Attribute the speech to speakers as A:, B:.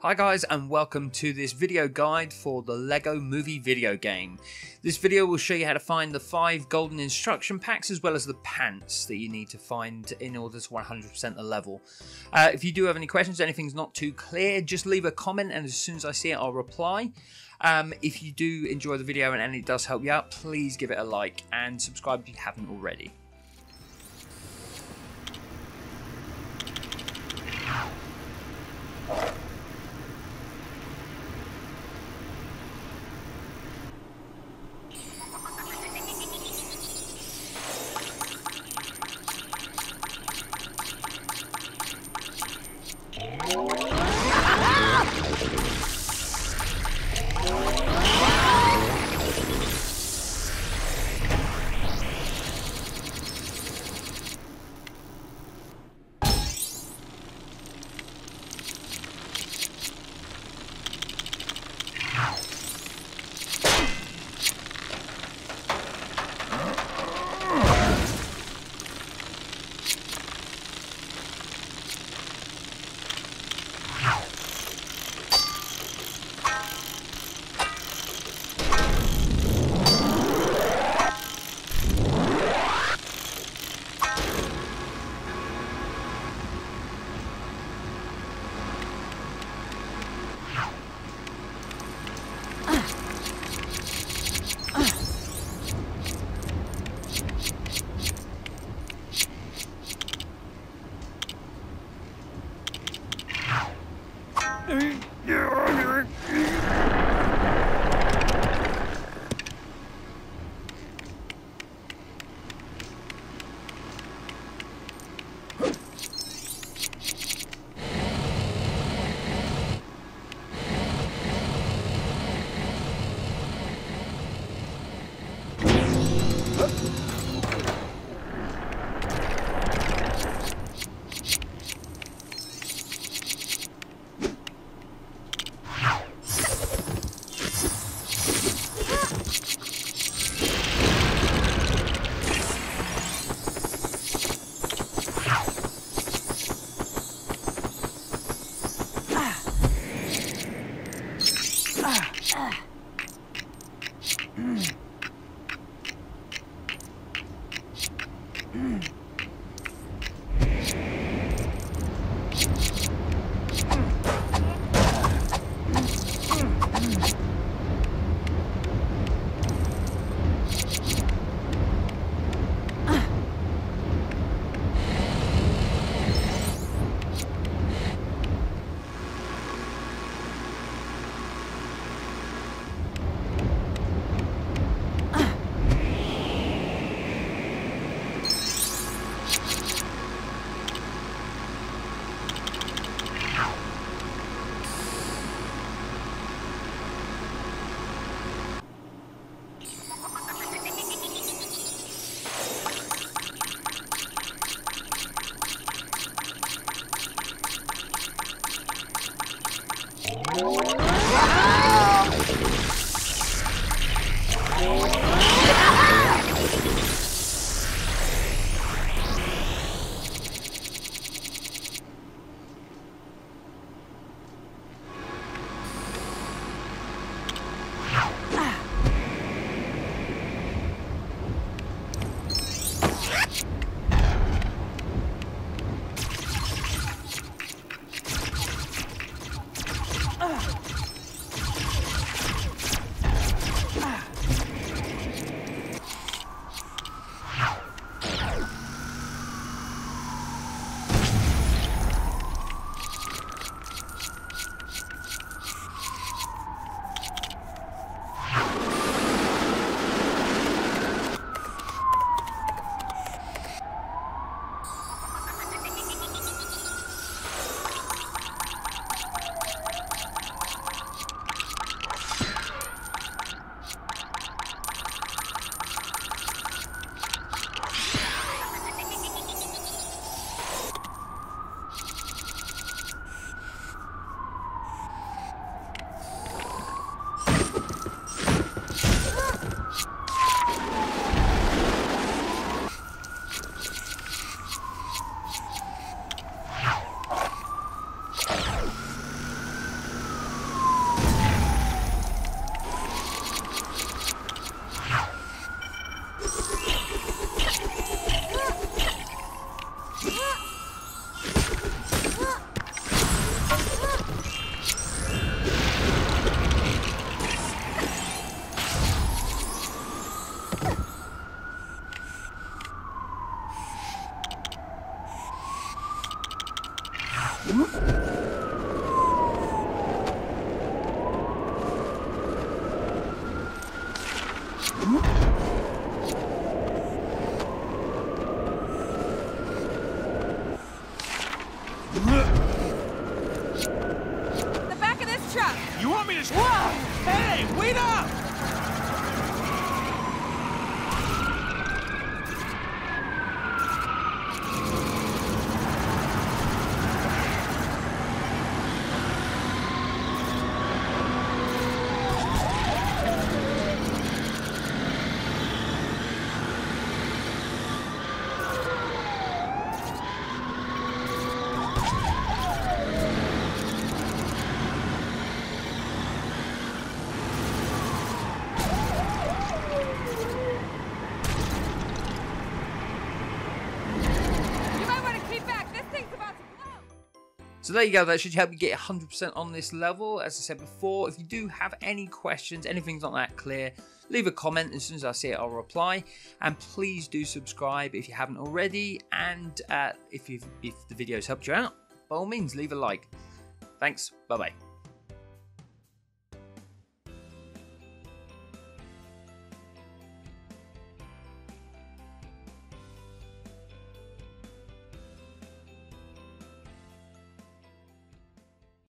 A: Hi guys, and welcome to this video guide for the LEGO Movie video game. This video will show you how to find the 5 golden instruction packs as well as the pants that you need to find in order to 100% the level. If you do have any questions, anything's not too clear, just leave a comment and as soon as I see it I'll reply. If you do enjoy the video and it does help you out, please give it a like and subscribe if you haven't already.
B: The back of this truck!
C: You want me to...
B: Whoa!
C: Hey, wait up!
A: So there you go, that should help you get 100% on this level. As I said before, if you do have any questions, anything's not that clear, leave a comment. As soon as I see it, I'll reply. And please do subscribe if you haven't already. And if the video's helped you out, by all means, leave a like. Thanks, bye-bye.